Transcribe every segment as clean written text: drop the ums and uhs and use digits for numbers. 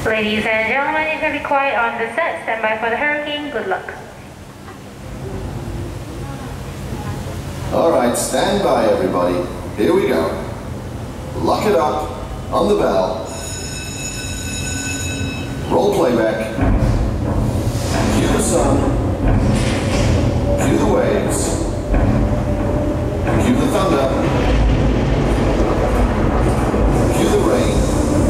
Ladies and gentlemen, it's going to be quiet on the set. Stand by for the hurricane. Good luck. All right, stand by, everybody. Here we go. Lock it up on the bell. Roll playback. Cue the sun. Cue the waves. Cue the thunder. Cue the rain.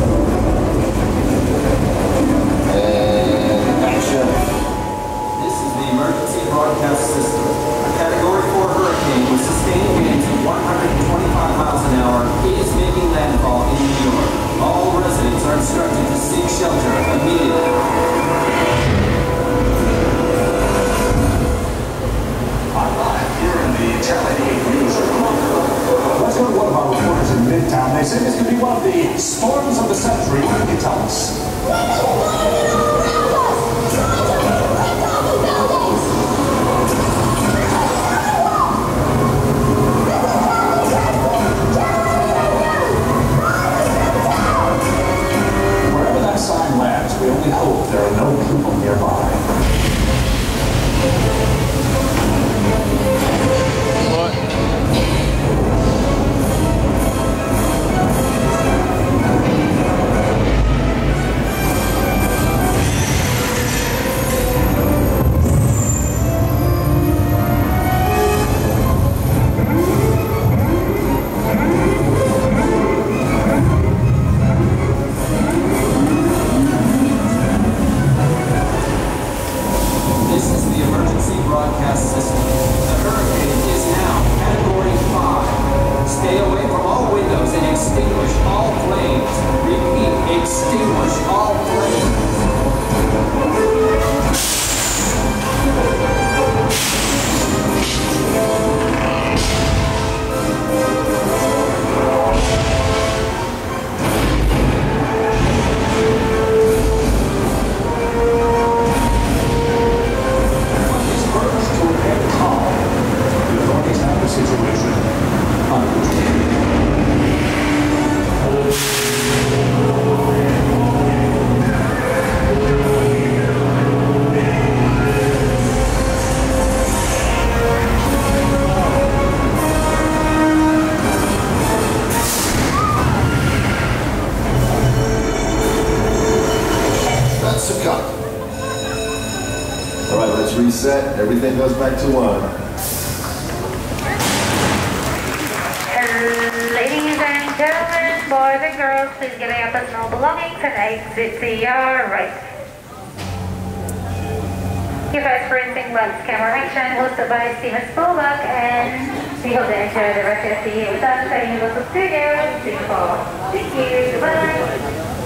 And action. This is the emergency broadcast system. A Category 4 hurricane with sustained winds of 125 miles an hour is making landfall in New York. All residents are instructed to seek shelter immediately. I'm live here in the Channel 8 newsroom. Let's go to one of our reporters in Midtown. They say this could be one of the storms of the century. What can you tell us? Wherever that sign lands, we only hope there are no people nearby. Broadcast system. The hurricane is now Category 5. Stay away from all windows and extinguish all flames. Repeat, extinguish all flames. Situation under control. That's a cut. All right, let's reset. Everything goes back to 1. Ladies and gentlemen, boys and girls, please get out your personal belongings and exit to your right. If you're experiencing lights, camera action, hosted by Steven Spolak, and we hope to enjoy the rest of the day with us at Universal Studios. Thank you. Goodbye.